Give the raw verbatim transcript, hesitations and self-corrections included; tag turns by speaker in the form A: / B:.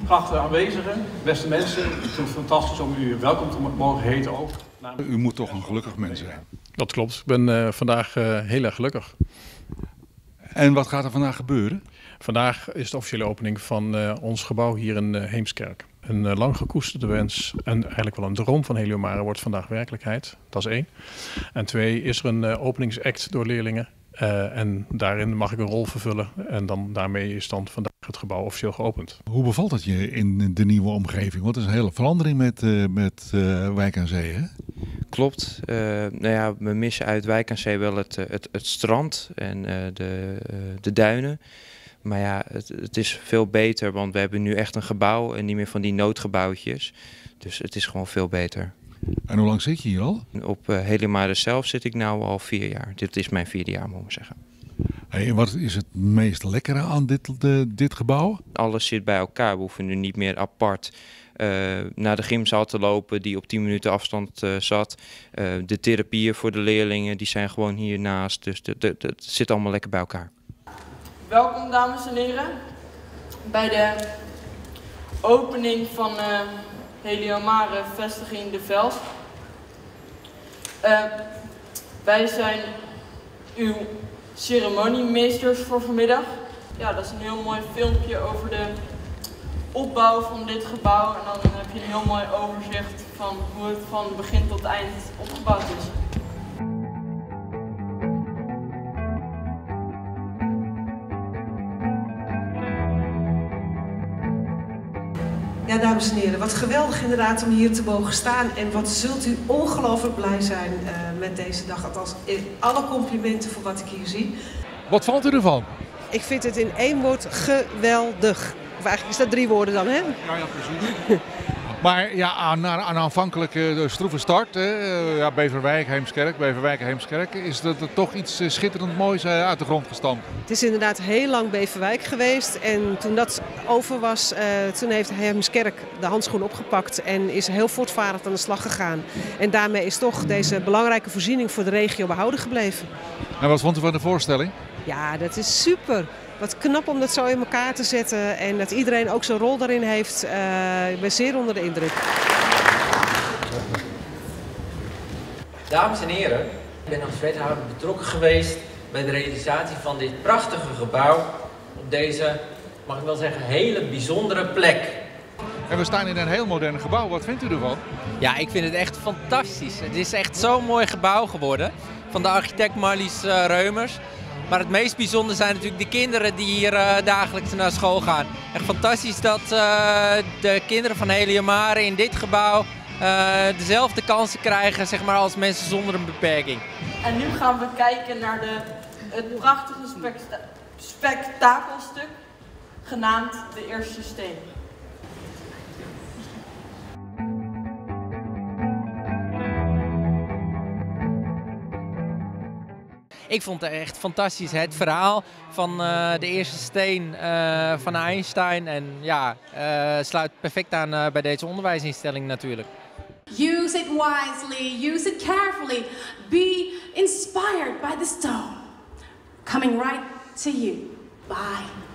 A: Geachte aanwezigen, beste mensen, ik vind het fantastisch om u welkom te mogen heten ook.
B: U moet toch een gelukkig mens zijn?
C: Dat klopt, ik ben uh, vandaag uh, heel erg gelukkig.
B: En wat gaat er vandaag gebeuren?
C: Vandaag is de officiële opening van uh, ons gebouw hier in uh, Heemskerk. Een uh, lang gekoesterde wens en eigenlijk wel een droom van Heliomare wordt vandaag werkelijkheid. Dat is één. En twee, is er een uh, openingsact door leerlingen. Uh, en daarin mag ik een rol vervullen. En dan, daarmee is dan vandaag het gebouw officieel geopend.
B: Hoe bevalt het je in de nieuwe omgeving? Want het is een hele verandering met, uh, met uh, Wijk aan Zee, hè?
D: Klopt. Uh, nou ja, we missen uit Wijk aan Zee wel het, het, het strand en uh, de, uh, de duinen. Maar ja, het, het is veel beter, want we hebben nu echt een gebouw en niet meer van die noodgebouwtjes. Dus het is gewoon veel beter.
B: En hoe lang zit je hier al?
D: Op uh, Heliomare zelf zit ik nu al vier jaar. Dit is mijn vierde jaar, moet ik zeggen.
B: Hey, en wat is het meest lekkere aan dit, de, dit gebouw?
D: Alles zit bij elkaar. We hoeven nu niet meer apart uh, naar de gymzaal te lopen die op tien minuten afstand uh, zat. Uh, de therapieën voor de leerlingen die zijn gewoon hiernaast. Dus het zit allemaal lekker bij elkaar.
E: Welkom dames en heren bij de opening van uh, Heliomare vestiging De Veld. Uh, wij zijn uw ceremoniemeesters voor vanmiddag. Ja, dat is een heel mooi filmpje over de opbouw van dit gebouw. En dan heb je een heel mooi overzicht van hoe het van begin tot eind opgebouwd is.
F: Ja, dames en heren, wat geweldig inderdaad om hier te mogen staan. En wat zult u ongelooflijk blij zijn uh, met deze dag. Althans, alle complimenten voor wat ik hier zie.
B: Wat valt u ervan?
F: Ik vind het in één woord geweldig. Of eigenlijk is dat drie woorden dan, hè?
B: Ja, ja, precies. Maar ja, aan, aan aanvankelijk de stroeve start, hè, ja, Beverwijk, Heemskerk, Beverwijk, Heemskerk, is dat er toch iets schitterend moois uit de grond gestampt.
F: Het is inderdaad heel lang Beverwijk geweest en toen dat over was, uh, toen heeft Heemskerk de handschoen opgepakt en is heel voortvarend aan de slag gegaan. En daarmee is toch deze belangrijke voorziening voor de regio behouden gebleven.
B: En wat vond u van de voorstelling?
F: Ja, dat is super. Wat knap om dat zo in elkaar te zetten en dat iedereen ook zijn rol daarin heeft. Uh, ik ben zeer onder de indruk.
G: Dames en heren, ik ben als wethouder betrokken geweest bij de realisatie van dit prachtige gebouw op deze, mag ik wel zeggen, hele bijzondere plek.
B: En we staan in een heel modern gebouw. Wat vindt u ervan?
H: Ja, ik vind het echt fantastisch. Het is echt zo'n mooi gebouw geworden van de architect Marlies uh, Reumers. Maar het meest bijzonder zijn natuurlijk de kinderen die hier uh, dagelijks naar school gaan. Echt fantastisch dat uh, de kinderen van Heliomare in dit gebouw uh, dezelfde kansen krijgen, zeg maar, als mensen zonder een beperking.
E: En nu gaan we kijken naar de, het prachtige spekta spektakelstuk genaamd De Eerste Steen.
H: Ik vond het echt fantastisch, het verhaal van uh, de eerste steen uh, van Einstein. En ja, uh, sluit perfect aan uh, bij deze onderwijsinstelling natuurlijk.
I: Use it wisely, use it carefully. Be inspired by the stone. Coming right to you. Bye.